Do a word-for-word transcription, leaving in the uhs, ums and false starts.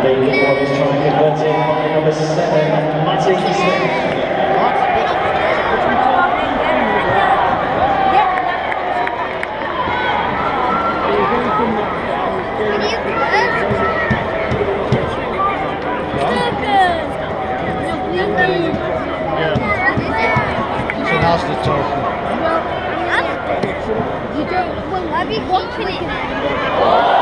the one is trying to convert it by number seven, Matty Smith. How's the talking? You don't, well, I'll be watching it now.